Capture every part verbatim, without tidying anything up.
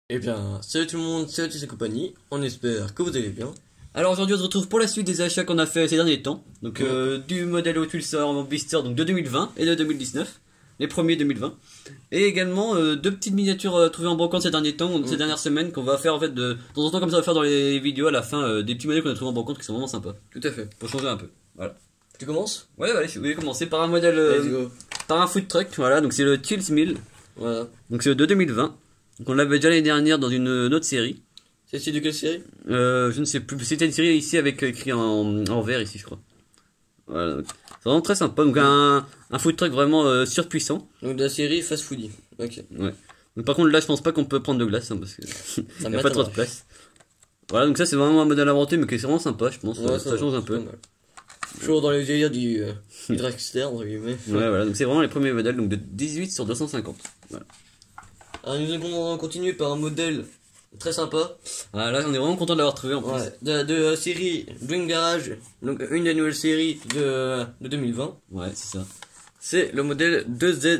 Eh bien, salut tout le monde, c'est Otis et compagnie, on espère que vous allez bien. Alors aujourd'hui on se retrouve pour la suite des achats qu'on a fait ces derniers temps. Donc Ouais. euh, du modèle Hot Wheels en blister donc de deux mille vingt et de deux mille dix-neuf. Les premiers deux mille vingt. Et également euh, deux petites miniatures euh, trouvées en brocante ces derniers temps, ces Ouais. dernières semaines qu'on va faire en fait de, de temps en temps comme ça on va faire dans les vidéos à la fin euh, des petits modèles qu'on a trouvés en brocante qui sont vraiment sympas. Tout à fait. Pour changer un peu. Voilà. Tu commences? Ouais allez, je vais commencer par un modèle euh, Let's go. par un food truck, voilà, donc c'est le Chills Mill. Voilà. Donc c'est de deux mille vingt. Donc on l'avait déjà l'année dernière dans une, une autre série. C'est celui de quelle série? Euh, je ne sais plus. C'était une série ici avec euh, écrit en, en vert ici, je crois. Voilà. donc, C'est vraiment très sympa. Donc un, un food truck vraiment euh, surpuissant. Donc de la série Fast Foodie. Ok. Ouais. Donc par contre là, je pense pas qu'on peut prendre de glace hein, parce que Ça y a pas trop de place. Voilà. Donc ça c'est vraiment un modèle inventé, mais qui est vraiment sympa, je pense. Ouais, ça, ça, ça change un c'est peu. pas mal. Toujours dans les délires du, euh, du dragster, entre guillemets. Ouais, voilà. Donc c'est vraiment les premiers modèles, donc de dix-huit sur deux cent cinquante. Voilà. Alors nous allons continuer par un modèle très sympa. Ah, là, on est vraiment content de l'avoir trouvé en plus. Ouais. De, de la série Dream Garage. Donc une des nouvelles séries de, de deux mille vingt. Ouais, c'est ça. C'est le modèle deux Z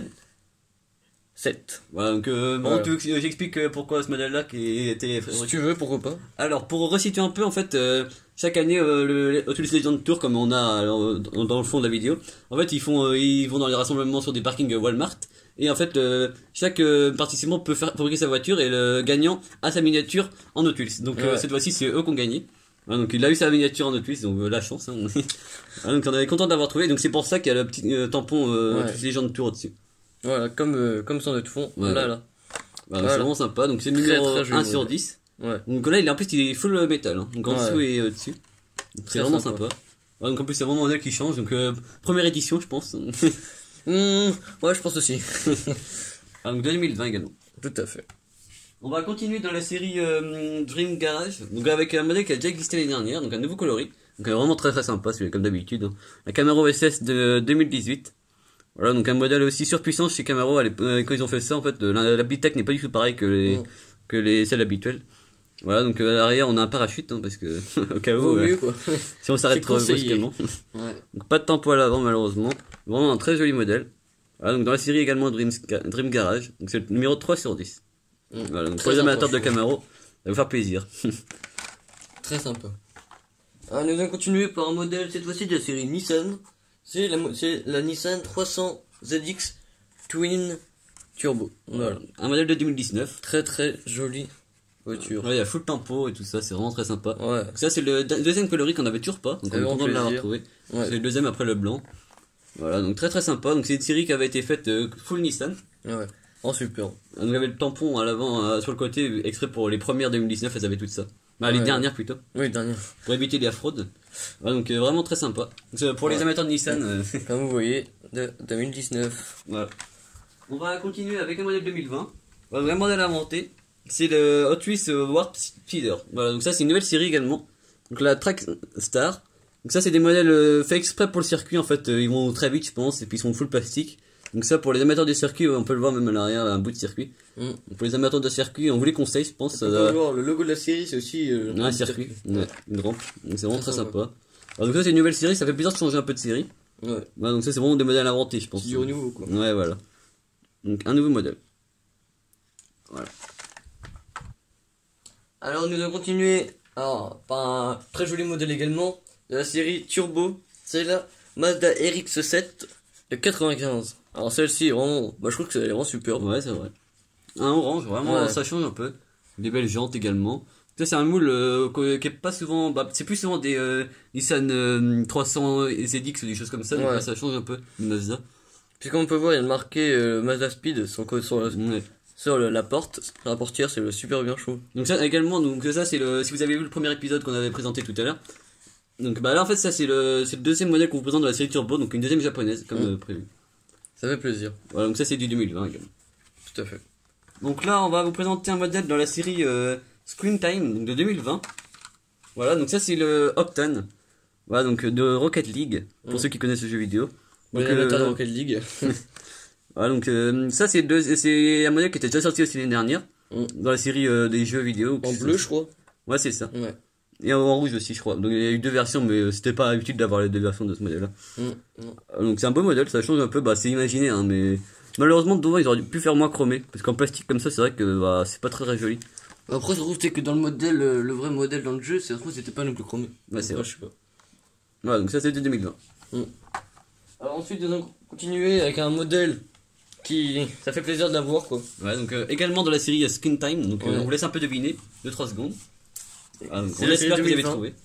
sept. Voilà. Donc euh, bon, Voilà. tu veux que j'explique euh, pourquoi ce modèle-là qui était. Si tu veux, pourquoi pas. Alors, pour resituer un peu, en fait, euh, chaque année, euh, le Hot Wheels Legend Tour, comme on a euh, dans, dans le fond de la vidéo, en fait, ils font, euh, ils vont dans les rassemblements sur des parkings Walmart, et en fait, euh, chaque euh, participant peut faire fabriquer sa voiture, et le gagnant a sa miniature en Hot Wheels. Donc, euh, Ouais. cette fois-ci, c'est eux qui ont gagné. Voilà, donc, il a eu sa miniature en Hot Wheels, donc euh, la chance. Hein. Voilà, donc, on est content d'avoir trouvé. Donc, c'est pour ça qu'il y a le petit euh, tampon euh, Ouais. Hot Wheels Legend Tour au-dessus. Voilà, comme, euh, comme son de fond. Ouais. Là, là. Voilà, Voilà. C'est vraiment sympa. Donc, c'est le Très, numéro très joli un sur modèle. dix. Ouais. Donc là, il est, en plus, il est full métal. Hein. Donc en Ouais. dessous et euh, dessus. Donc, Très C'est vraiment sympa. sympa. Ouais, donc en plus, c'est vraiment un modèle qui change. Donc euh, première édition, je pense. Mmh, ouais, je pense aussi. Ah, donc deux mille vingt également. Tout à fait. On va continuer dans la série euh, Dream Garage. Donc avec un modèle qui a déjà existé l'année dernière. Donc un nouveau coloris. Donc euh, vraiment très très sympa, celui comme d'habitude. Hein. La Camaro S S de deux mille dix-huit. Voilà, donc un modèle aussi surpuissant chez Camaro. À l'époque, euh, quand ils ont fait ça, en fait, euh, la, la Bitech n'est pas du tout pareil que les, Mm. que les celles habituelles. Voilà, donc euh, à l'arrière, on a un parachute, hein, parce que au cas où, Vaut euh, mieux, quoi. si on s'arrête C'est trop conseillé. brusquement. Ouais. Donc pas de tempo à l'avant malheureusement. Vraiment un très joli modèle. Voilà, donc dans la série également Dream, Dream Garage. Donc c'est le numéro trois sur dix. Mm. Voilà, donc Très pour les amateurs de sympa, Camaro, ça va vous faire plaisir. Très sympa. Alors, nous allons continuer par un modèle, cette fois-ci de la série Nissan. C'est la, mo- c'est la Nissan trois cents Z X Twin Turbo. Voilà. Un modèle de deux mille dix-neuf. Très très jolie voiture. Ouais, il y a full tempo et tout ça, c'est vraiment très sympa. Ouais. Donc ça c'est le de- deuxième coloris qu'on avait toujours pas. Donc Ça on est fait content de l'avoir plaisir. trouvé. Ouais. C'est le deuxième après le blanc. Voilà, donc très très sympa. Donc c'est une série qui avait été faite euh, full Nissan. Ouais. En super. Donc il y avait le tampon à l'avant, euh, sur le côté, extrait pour les premières deux mille dix-neuf, elles avaient tout ça. Bah, les Ouais. dernières plutôt. Oui, dernier. Pour éviter la fraude. Voilà, donc euh, vraiment très sympa. Donc, euh, pour les Ouais. amateurs de Nissan, euh, Comme vous voyez, de deux mille dix-neuf. voilà. On va continuer avec un modèle deux mille vingt. Voilà, un modèle inventé. C'est le Hot Wheels euh, Warp Speeder. Voilà, donc ça c'est une nouvelle série également. Donc la Track Star. Donc ça c'est des modèles euh, faits exprès pour le circuit en fait. Euh, ils vont très vite je pense et puis ils sont full plastique. Donc ça pour les amateurs du circuit, on peut le voir même à l'arrière, un bout de circuit. Mm. Donc, pour les amateurs de circuit, on vous les conseille je pense. Ça On doit- peut voir le logo de la série, c'est aussi euh, un circuit, ouais, une rampe. Donc c'est vraiment très Très sympa. Alors, donc ça c'est une nouvelle série, ça fait plaisir de changer un peu de série. Ouais. Voilà, donc ça c'est vraiment des modèles inventés je pense. C'est du renouveau, quoi. Ouais voilà. Donc un nouveau modèle. Alors nous allons continuer alors, par un très joli modèle également de la série Turbo. C'est la Mazda R X sept de quatre-vingt-quinze. Alors celle-ci est vraiment, bah, je trouve que c'est vraiment superbe. Ouais c'est vrai. Un orange, vraiment Ouais. ça change un peu. Des belles jantes également. Ça c'est un moule euh, co- qui est pas souvent, bah, c'est plus souvent des euh, Nissan euh, trois cents Z X ou des choses comme ça. Donc Ouais. là, ça change un peu du Mazda. Puis comme on peut voir, il y a marqué euh, Mazda Speed sur, le- sur, le- Ouais. sur le- la porte, sur la portière, c'est le super bien chaud. Donc ça également, donc ça c'est le, si vous avez vu le premier épisode qu'on avait présenté tout à l'heure. Donc bah là en fait ça c'est le, c'est le deuxième modèle qu'on vous présente de la série Turbo, donc une deuxième japonaise comme Mm. euh, prévu. Ça fait plaisir, Voilà donc ça c'est du deux mille vingt également. tout à fait. Donc là on va vous présenter un modèle dans la série euh, Screen Time donc de deux mille vingt. Voilà donc ça c'est le Octane. Voilà donc euh, de Rocket League pour Mm. ceux qui connaissent ce jeu vidéo. Donc, Donc, euh, euh, de Rocket League. Voilà donc euh, ça c'est deux, c'est un modèle qui était déjà sorti aussi l'année dernière Mm. dans la série euh, des jeux vidéo. En bleu, je crois. Ouais c'est ça. Ouais. Et en rouge aussi je crois. Donc il y a eu deux versions mais euh, c'était pas habitude d'avoir les deux versions de ce modèle là. Mm. Mm. Donc c'est un beau modèle, ça change un peu, bah c'est imaginé hein, mais Malheureusement, devant, ils auraient pu faire moins chromé. Parce qu'en plastique comme ça, c'est vrai que bah, c'est pas très, très joli. Après, je trouve que dans le modèle, le, le vrai modèle dans le jeu, c'est trouve c'était pas non plus chromé. Ouais, c'est vrai. Je sais pas. Voilà, donc ça c'était deux mille vingt. Mm. Alors ensuite, nous allons continuer avec un modèle qui. Ça fait plaisir de l'avoir quoi. Ouais, donc euh, également dans la série euh, Skin Time. Donc euh, Ouais. on vous laisse un peu deviner, deux trois secondes. Ah, donc, C'est on la espère série que vous avez deux mille vingt. trouvé.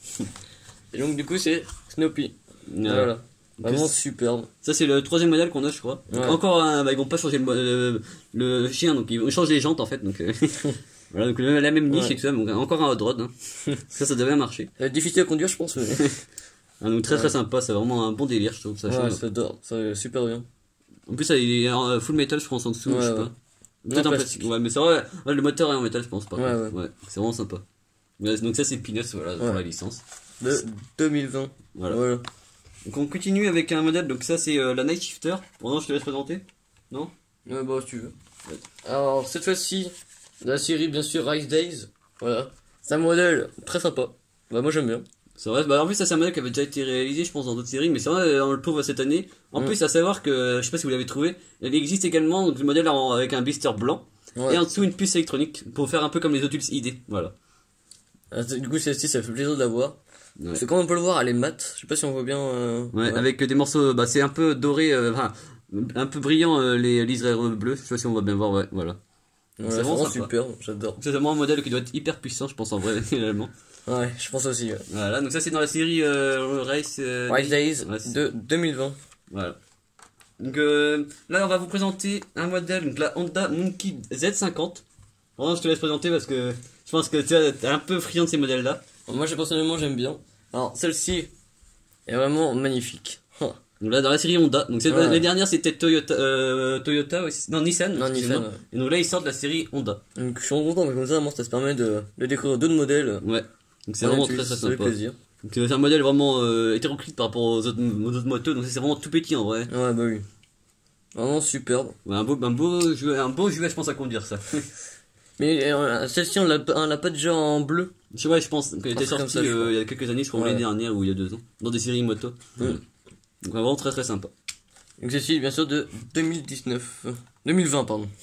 Et donc, du coup, c'est Snoopy. Voilà. Voilà. Vraiment c'est- superbe. Ça c'est le troisième modèle qu'on a, je crois. Donc, Ouais. encore un, bah, ils vont pas changer le, mo- le, le chien, donc ils vont changer les jantes en fait. Donc euh, voilà, donc le- la même niche Ouais. et tout ça. Donc encore un hot rod. Hein. Ça, ça devait marcher. Ça va être difficile à conduire, je pense. Mais... Ah, donc très Ouais. très sympa, c'est vraiment un bon délire, je trouve. Ça ouais, change. ça dort. Ça va super bien. En plus, ça, il est en euh, full metal, je pense, en dessous, Ouais, je sais ouais. pas. Peut-être Non, en plastique. plastique. Ouais, mais c'est vrai, ouais, le moteur est en métal, je pense pas. Ouais, contre. ouais. C'est vraiment sympa. Ouais, donc ça, c'est Peanuts, voilà, pour Ouais. la licence. De deux mille vingt. Voilà. Voilà. Donc on continue avec un modèle, donc ça, c'est euh, la Night Shifter. Bon, non, je te laisse présenter. Non Ouais, bah, si tu veux. Alors, cette fois-ci, la série, bien sûr, Ice Days. Voilà. C'est un modèle très sympa. Bah, moi, j'aime bien. C'est vrai, bah en plus ça c'est un modèle qui avait déjà été réalisé je pense dans d'autres séries, mais c'est vrai on le trouve cette année. En Mm. plus à savoir que, je sais pas si vous l'avez trouvé, il existe également donc, le modèle en- avec un blister blanc Ouais. et en dessous une puce électronique pour faire un peu comme les Oculus I D, voilà. Ah, du coup, celle-ci, ça fait plaisir de la voir. Ouais. Parce que comme on peut le voir, elle est mate. Je sais pas si on voit bien. euh, Ouais, avec des morceaux, bah c'est un peu doré, euh, enfin un peu brillant euh, les liserés bleus, je sais pas si on va bien voir, ouais, voilà. Ouais, c'est c'est vraiment vraiment sympa. super, j'adore. C'est vraiment un modèle qui doit être hyper puissant je pense en vrai réellement. Ouais, je pense aussi. Ouais. Voilà, donc ça c'est dans la série euh, Race euh, Ice Days Ouais, c'est- de deux mille vingt. Voilà. Donc euh, là on va vous présenter un modèle, donc la Honda Monkey Z cinquante. Vraiment je te laisse présenter parce que je pense que tu es un peu friand de ces modèles là. Moi, j'ai- personnellement, j'aime bien. Alors, celle-ci est vraiment magnifique. Donc là dans la série Honda, donc c'est- Ouais. les dernières c'était Toyota, euh, Toyota ouais, c'est- non Nissan, Non, excusez-moi. Nissan, ouais. Et donc là ils sortent de la série Honda. Donc, je suis content, mais comme ça, moi, ça te permet de, de découvrir d'autres modèles. Ouais. Donc c'est Ouais, vraiment tu- très très ça fait sympa. plaisir. Donc euh, c'est un modèle vraiment euh, hétéroclite par rapport aux autres, aux autres motos, donc c'est vraiment tout petit en vrai. Ouais, bah oui. Vraiment superbe. Ouais, un beau, un beau jouet, un beau jouet je pense à conduire ça. Mais euh, celle-ci, on l'a pas- on l'a pas déjà en bleu. Je ouais, je pense qu'elle était truc comme sortie ça, je euh, crois. il y a quelques années, je crois Ouais. l'année dernière ou il y a deux ans, dans des séries moto. Mm. Donc vraiment très très sympa. Donc, celle-ci, bien sûr, de deux mille dix-neuf. euh, deux mille vingt, pardon.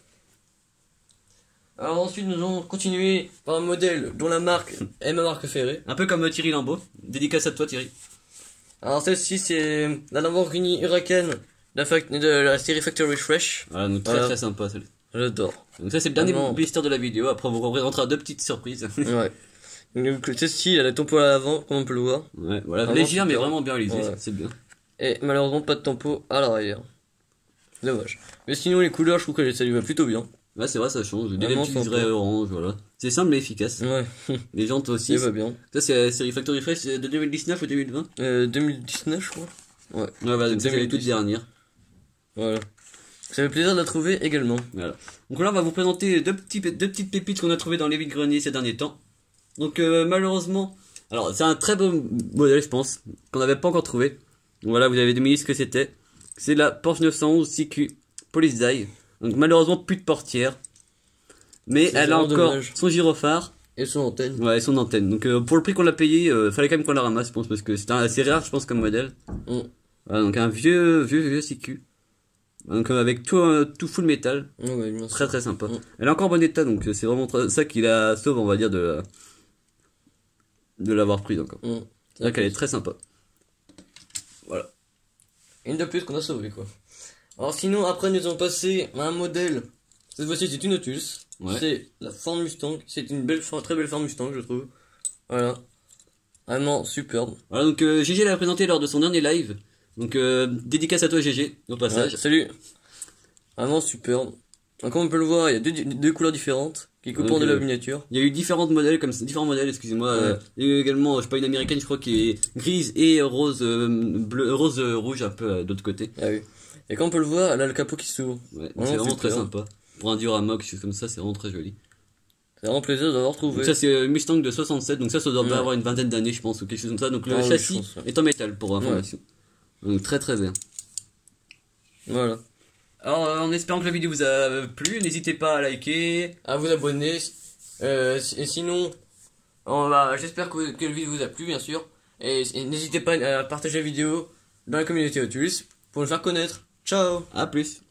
Alors, ensuite, nous allons continuer par un modèle dont la marque est ma marque préférée. Un peu comme euh, Thierry Lambeau. Dédicace à toi Thierry. Alors, celle-ci, c'est la Lamborghini Huracan de la, fac- de la série Factory Fresh. Voilà, donc très Voilà. très sympa celle. J'adore. Donc ça c'est le dernier Vraiment. blister de la vidéo, après on vous représentera deux petites surprises. Ouais. Donc, celle-ci, elle a la tempo à l'avant, comme on peut le voir. Ouais, voilà, Vraiment légère mais super. vraiment bien réalisée, Ouais. c'est bien. Et malheureusement, pas de tempo à l'arrière. Dommage. Mais sinon, les couleurs, je trouve que ça lui va plutôt bien. Ouais, c'est vrai, ça change. Des Vraiment petits sympa. orange, voilà. C'est simple mais efficace. Ouais, Les jantes aussi. ça va bien. Ça c'est la série Factory Fresh c'est de deux mille dix-neuf ou deux mille vingt. Euh, deux mille dix-neuf, je crois. Ouais, Ouais, voilà, donc ça, c'est les toutes deux mille dix. dernières. voilà. Ça fait plaisir de la trouver également. Voilà. Donc là, on va vous présenter deux, petits, deux petites pépites qu'on a trouvées dans les vides-greniers ces derniers temps. Donc euh, malheureusement, alors c'est un très bon modèle, je pense, qu'on n'avait pas encore trouvé. Donc voilà, vous avez deviné ce que c'était. C'est la Porsche neuf cent onze C Q Police Die. Donc malheureusement, plus de portière. Mais C'est elle a vraiment encore dommage. son gyrophare. Et son antenne. Ouais, et son antenne. Donc euh, pour le prix qu'on l'a payé, euh, fallait quand même qu'on la ramasse, je pense, parce que c'est un- assez rare, je pense, comme modèle. Mm. Voilà, donc un vieux, vieux, vieux C Q. Donc euh, avec tout, euh, tout full métal. Ouais, ouais, bien sûr. Très très sympa. Mm. Elle est encore en bon état, donc euh, c'est vraiment très- ça qui la sauve, on va dire, de la- de l'avoir prise encore. Mm. C'est vrai qu'elle est très sympa. Voilà. Une de plus qu'on a sauvé, quoi. Alors sinon, après, nous allons passer à un modèle. Cette fois-ci, c'est une Otus. Ouais. C'est la Ford Mustang. C'est une belle, Ford- très belle Ford Mustang, je trouve. Voilà. Vraiment superbe. Voilà, donc euh, G G l'a présenté lors de son dernier live. Donc euh, dédicace à toi G G, au Ouais, passage. salut. Vraiment superbe. Donc, comme on peut le voir, il y a deux, deux couleurs différentes qui coupent Donc, de la euh, miniature. Il y a eu différents modèles, comme ça, différents modèles, excusez-moi. Ouais. Euh, il y a eu également, je sais pas, une américaine, je crois, qui est grise et rose, euh, bleu, rose euh, rouge un peu euh, de l'autre côté. Ah oui. Et comme on peut le voir, elle a le capot qui s'ouvre. Ouais, Vraiment c'est vraiment super. très sympa. Pour un diorama ou quelque chose comme ça, c'est vraiment très joli. C'est vraiment plaisir d'avoir trouvé. Donc ça c'est euh, Mustang de soixante-sept, donc ça ça doit Ouais. avoir une vingtaine d'années je pense ou quelque chose comme ça. Donc le Ah oui, châssis je pense, ouais. est en métal pour information. Donc très très bien. Voilà. Alors euh, en espérant que la vidéo vous a plu, n'hésitez pas à liker. À vous abonner. Euh, si- et sinon, on va, j'espère que, que le vidéo vous a plu, bien sûr. Et, et n'hésitez pas à partager la vidéo dans la communauté Oculus pour le faire connaître. Ciao! À plus.